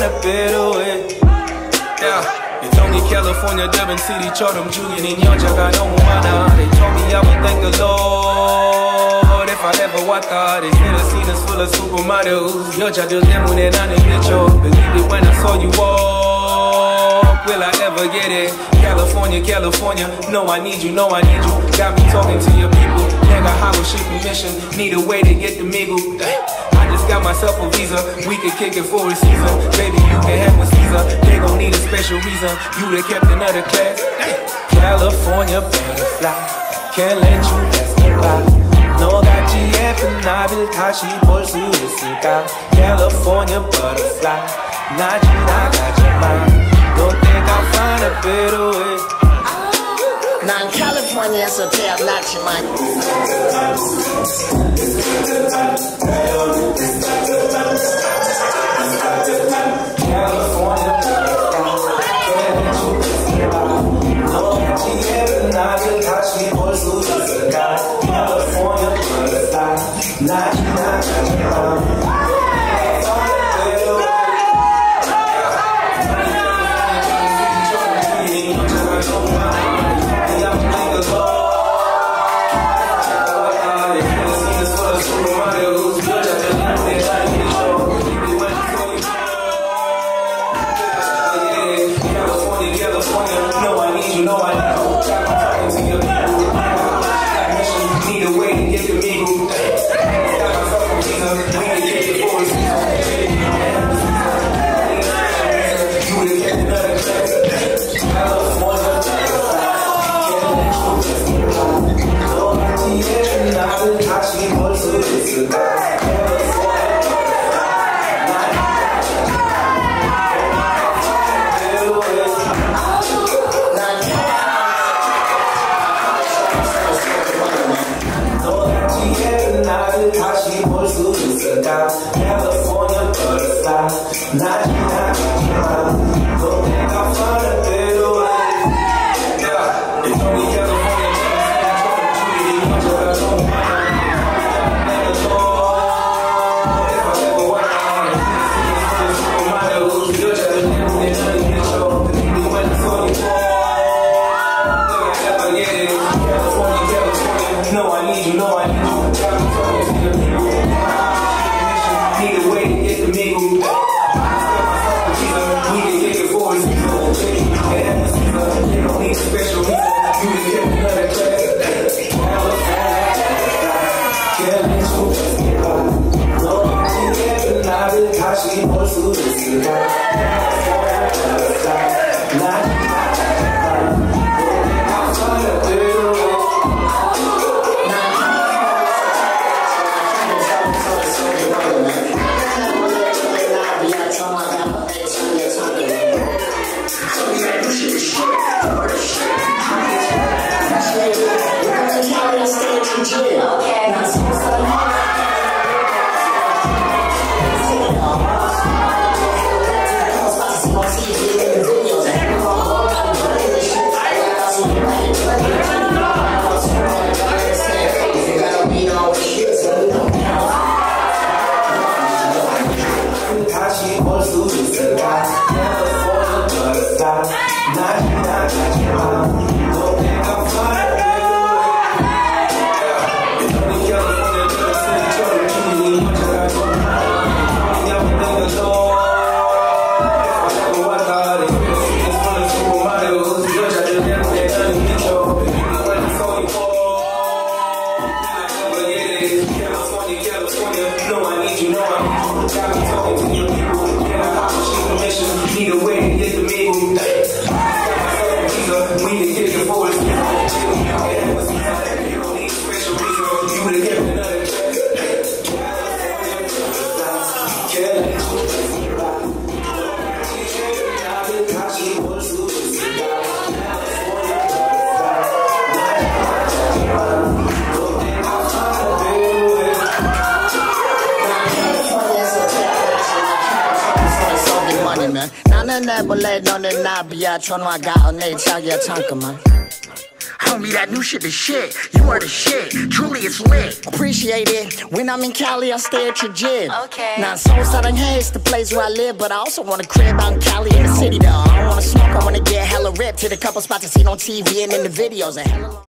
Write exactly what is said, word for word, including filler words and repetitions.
find a better way. Yeah. They told me California, Durban City처럼 죽이는 여자가 너무 많아. They told me I would thank the Lord if I ever 왔다. They said the scene is full of supermodels. 여자들 때문에 나는 미쳐. Believe it when I saw you walk. Will I ever get it? California, California. No, I need you, no, I need you. Got me talking to your people. 내가 하고 싶은 mission. Need a way to get the middle. I just got myself a visa. We could kick it for a season. Baby, you can have a Caesar. They gon' need a special reason. You the captain of the class. California butterfly. Can't let you pass me by. 너같이 예쁜 나를 다시 볼 수 있을까? California butterfly. 나 지나가지 마. 너 내가 find a better way. 난 캘리포니아에서 태어났지만 너같이 예쁜 나를 다시 볼 수 있을까? California butterfly. 나 지나가지 마. 나는 내볼래 너는 나비야 전화가 오네 자기야 잠깐만 told me that new shit is shit. You are the shit, truly it's lit. Appreciate it. When I'm in Cali, I stay at your gym. Okay. Now, Soulside it's the place where I live, but I also want a crib out in Cali in the city, though. I don't wanna smoke, I wanna get hella ripped. Hit a couple spots I seen on T V and in the videos.